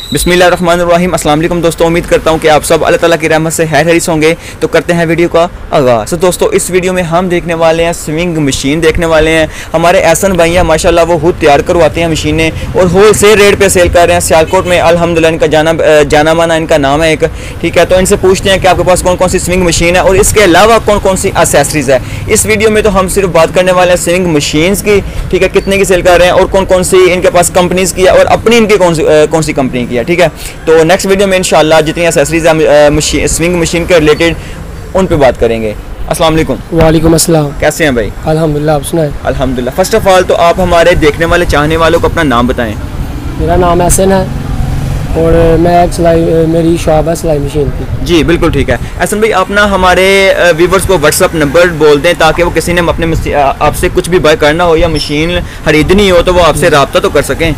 बिस्मिल्लाहिर्रहमानिर्रहीम। अस्सलाम वालेकुम दोस्तों, उम्मीद करता हूँ कि आप सब अल्लाह ताला की रहमत से खैर हरीस होंगे। तो करते हैं वीडियो का आगाज़। तो दोस्तों इस वीडियो में हम देखने वाले हैं स्विंग मशीन देखने वाले हैं। हमारे एहसन भाई हैं माशाल्लाह, वो खुद तैयार करवाते हैं मशीनें और होल सेल रेट पे सेल कर रहे हैं सियालकोट में। अल्हम्दुलिल्लाह इनका जाना माना इनका नाम है एक, ठीक है। तो इनसे पूछते हैं कि आपके पास कौन कौन सी स्विंग मशीन है और इसके अलावा कौन कौन सी एसेसरीज़ है। इस वीडियो में तो हम सिर्फ बात करने वाले हैं स्विंग मशीन्स की, ठीक है, कितने की सेल कर रहे हैं और कौन कौन सी इनके पास कंपनीज़ की है और अपनी इनकी कौन सी कंपनी की है, ठीक है। तो नेक्स्ट वीडियो में इंशाल्लाह जितनी एसेसरीज है स्विंग मशीन के रिलेटेड उन पे बात करेंगे। अस्सलाम वालेकुम। वालेकुम अस्सलाम। कैसे हैं भाई? अल्हम्दुलिल्लाह, आप सुनाएं? अल्हम्दुलिल्लाह। फर्स्ट ऑफ ऑल तो आप हमारे देखने वाले चाहने वालों को अपना नाम बताएं। मेरा नाम एहसन है और मैं मेरी शॉप है सिलाई मशीन की। जी बिल्कुल ठीक है। एहसन भाई आप ना हमारे व्यूवर्स को व्हाट्सअप नंबर बोल दें ताकि वो किसी ने अपने आपसे कुछ भी बाय करना हो या मशीन खरीदनी हो तो वो आपसे रब्ता तो कर सकें।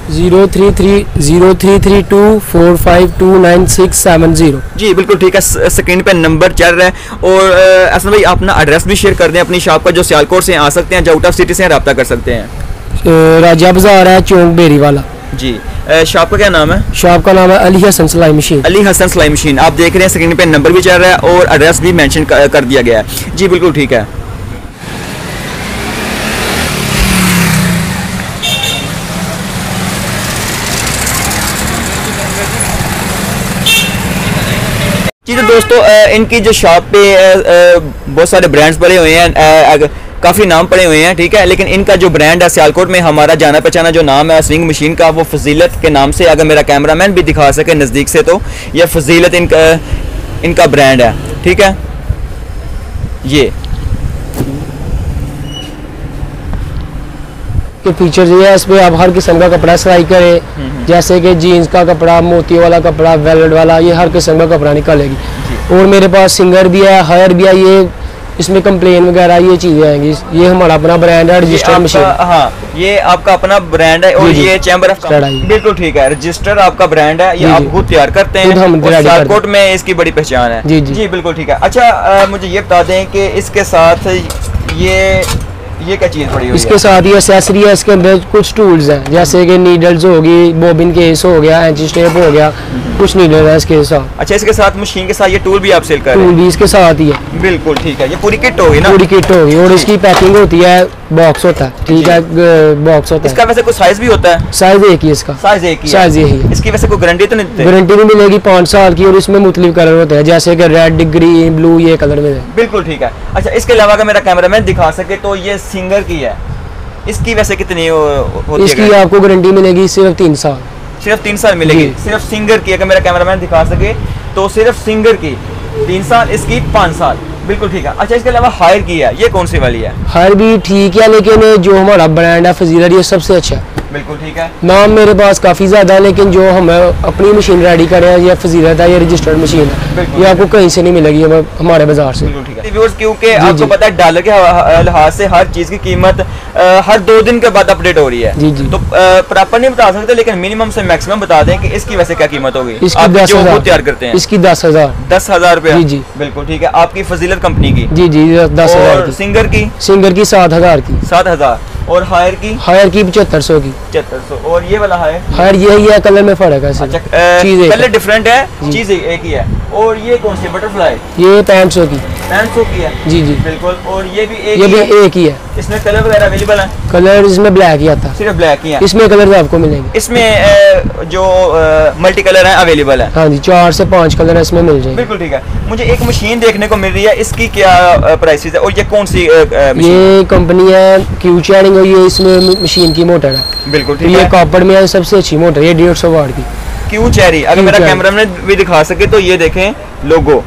033032452970। जी बिल्कुल ठीक है, स्क्रीन पे नंबर चल रहा है। और एहसन भाई अपना एड्रेस भी शेयर कर दें अपनी शॉप का, जो सियालकोट से आ सकते हैं, जो आउट ऑफ सिटी से रब्ता कर सकते हैं। राजा बाजार है, चौक बेरी वाला। जी शॉप का क्या नाम है? शॉप का नाम है अली हसन सिलाई मशीन। अली हसन सिलाई मशीन। आप देख रहे हैं स्क्रीन पे नंबर भी चल रहा है और एड्रेस भी मेंशन कर दिया गया है। जी बिल्कुल ठीक है। जी तो दोस्तों इनकी जो शॉप पे बहुत सारे ब्रांड्स पड़े हुए हैं, काफ़ी नाम पड़े हुए हैं, ठीक है। लेकिन इनका जो ब्रांड है सियालकोट में हमारा जाना पहचाना जो नाम है स्विंग मशीन का, वो फजीलत के नाम से, अगर मेरा कैमरामैन भी दिखा सके नज़दीक से तो यह फजीलत इनका ब्रांड है, ठीक है। ये के फीचर्स ये है, इस पे आप हर किस्म का कपड़ा सिलाई करें, जैसे कि जीन्स का कपड़ा, मोती वाला कपड़ा, वेलवेट वाला, ये हर किस्म का कपड़ा निकालेगी। और मेरे पास सिंगर भी है, हायर भी है, ये इसमें कंप्लेन वगैरह ये चीज़ें आएंगी। ये हमारा अपना ब्रांड है, रजिस्टर्ड मशीन। हाँ ये आपका अपना ब्रांड है और ये चैम्बर ऑफ कॉमर्स, बिल्कुल ठीक है, रजिस्टर्ड आपका ब्रांड है। ये आप खुद तैयार करते हैं और सियालकोट में इसकी बड़ी पहचान है। जी जी जी बिल्कुल ठीक है। अच्छा मुझे ये बता दें कि इसके साथ ये क्या चीज़ पड़ी हुई है? इसके साथ ये एक्सेसरी है, इसके अंदर कुछ टूल्स हैं, जैसे कि नीडल्स होगी, बॉबिन केस हो गया, एंची स्टेप हो गया, कुछ नीडल है इसके साथ। अच्छा इसके साथ मशीन के साथ ये टूल भी आप सेल कर रहे हैं? टूल भी इसके साथ ही है। बिल्कुल ठीक है, ये पूरी किट होगी ना? पूरी किट होगी और इसकी पैकिंग होती है, बॉक्स होता है, ठीक है, बॉक्स होता है। इसका वैसे कोई साइज भी होता है? साइज एक ही इसका। साइज एक ही? साइज यही है। इसकी वैसे कोई गारंटी तो नहीं देते? गारंटी भी मिलेगी 5 साल की और इसमें मुख्तलिफ कलर होते हैं, जैसे कि रेड, ग्रीन, ब्लू, ये कलर में। बिल्कुल ठीक है। अच्छा इसके अलावा अगर मेरा कैमरामैन दिखा सके तो ये सिंगर की है, इसकी वैसे कितनी होती है? इसकी आपको गारंटी मिलेगी सिर्फ 3 साल। सिर्फ 3 साल मिलेगी? सिर्फ सिंगर की, अगर मेरा कैमरामैन दिखा सके तो सिर्फ सिंगर की 3 साल, इसकी 5 साल। बिल्कुल ठीक है। अच्छा इसके अलावा हायर की है, ये कौन सी वाली है? हायर भी ठीक है, लेकिन जो हमारा ब्रांड है फजीलत, ये सबसे अच्छा है। बिल्कुल ठीक है। नाम मेरे पास काफ़ी ज़्यादा है, लेकिन जो हम अपनी मशीन रेडी कर रहे हैं ये फजीलत है, ये रजिस्टर्ड मशीन है, ये आपको कहीं से नहीं मिलेगी हमारे बाजार से। बिल्कुल ठीक है। व्यूअर्स क्योंकि आपको पता है डॉलर के लिहाज से हर चीज़ की कीमत हर 2 दिन के बाद अपडेट हो रही है। जी जी। तो प्रॉपर नहीं बता सकते, लेकिन मिनिमम से मैक्सिमम बता दें कि इसकी वैसे क्या कीमत होगी? इसकी 10,000 तैयार करते हैं। इसकी 10,000। 10,000 रुपये? जी जी बिल्कुल ठीक है। आपकी फजीलत कंपनी की? जी जी 10,000 की। सिंगर की? सिंगर की 7,000 की। 7,000। और हायर की? हायर की 7500 की। 7500। और ये वाला है? हायर यही है, कलर में फर्क है। अच्छा कलर डिफरेंट है, चीज एक ही है। और ये कौन सी बटरफ्लाई? ये 500 की। 500 की है? जी जी बिल्कुल। और ये भी एक ही है। इसमें कलर वगैरह अवेलेबल है? कलर इसमें ब्लैक ही आता है। सिर्फ ब्लैक ही है? इसमें कलर आपको मिलेंगे। इसमें जो मल्टी कलर है अवेलेबल है? हाँ जी 4 से 5 कलर इसमें मिल जाएंगे। बिल्कुल ठीक है। मुझे एक मशीन देखने को मिल रही है, इसकी क्या प्राइसेस है और ये कौन सी ये कंपनी है क्यू चैरिंग, ये इसमें मशीन की मोटर है। बिल्कुल ठीक है। ये कॉपर में सबसे अच्छी मोटर, ये 150 वाट की क्यू चेरी। अगर मेरा कैमरामैन भी दिखा सके तो ये देखें लोगो,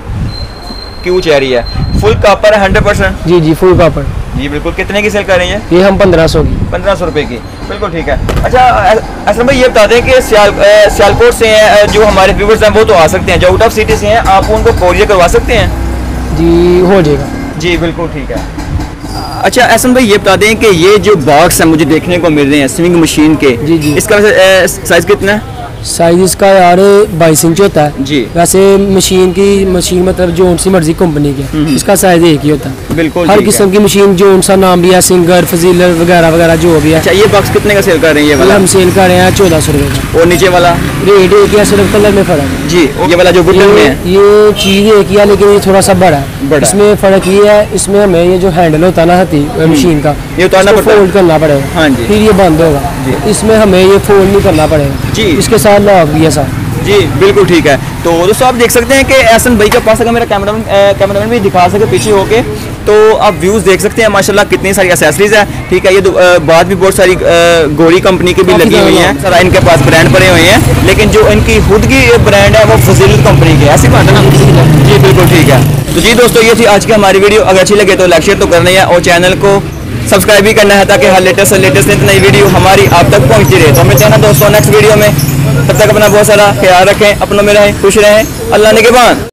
क्यू चेरी है, फुल कॉपर है 100%? जी जी फुल कॉपर। जी बिल्कुल। कितने की सेल कर रही है? ये हम 1500 की। 1500 रुपए की। बिल्कुल ठीक है। अच्छा असलम भाई ये बता दें कि सियालकोट से हैं जो हमारे व्यूवर्स हैं वो तो आ सकते हैं, जो आउट ऑफ सिटी से हैं आप उनको कोरियर करवा सकते हैं? जी हो जाएगा। जी बिल्कुल ठीक है। अच्छा एहसन भाई ये बता दें कि ये जो बॉक्स है मुझे देखने को मिल रहे हैं स्विंग मशीन के, जी जी इसका साइज कितना है? साइज इसका यार 22 इंच होता है जी। वैसे मशीन मतलब जो सी मर्जी कंपनी की इसका साइज एक ही होता है। बिल्कुल हर ठीक किस्म है। की मशीन जो सा नाम भी है, सिंगर, फजीलर वगैरह वगैरह जो भी है। अच्छा, ये बॉक्स कितने का सेल कर रहे हैं ये वाला? हम सेल कर रहे हैं 1400 रुपये का। और नीचे वाला? रेट एक ही है, सिर्फ कलर में फर्क है जी। ये वाला जो वुडन में है, ये चीज एक ही है लेकिन ये थोड़ा सा बड़ा है। इसमें फर्क ये है, इसमें हमें ये जो हैंडल होता है ना हाथी मशीन का, ये उतारना पड़ता है, फोल्ड करना पड़ेगा। हाँ जी। फिर ये बंद होगा। इसमें हमें ये फोल्ड नहीं करना पड़ेगा जी। इसके साथ लॉक भी है साथ। जी बिल्कुल ठीक है। तो दोस्तों आप देख सकते हैं कि एहसन भाई के पास, अगर मेरा कैमरामैन भी दिखा सके पीछे होके, तो आप व्यूज़ देख सकते हैं माशाल्लाह कितनी सारी एसेसरीज है। ठीक है, ये बाद भी बहुत सारी गोली कंपनी की भी लगी हुई हैं। सारा इनके पास ब्रांड पड़े हुए हैं, लेकिन जो इनकी खुद की ब्रांड है वो फजील कंपनी की है। ऐसी बात है ना? जी बिल्कुल ठीक है। तो जी दोस्तों, ये थी आज की हमारी वीडियो। अगर अच्छी लगे तो लाइक शेयर तो करना है और चैनल को सब्सक्राइब भी करना है, ताकि हर लेटेस्ट से लेटेस्ट नई वीडियो हमारी आप तक पहुंचती रहे। तो मिलते हैं ना दोस्तों नेक्स्ट वीडियो में। तब तक अपना बहुत सारा ख्याल रखें, अपनों में रहें, खुश रहें। अल्लाह ने के बाद।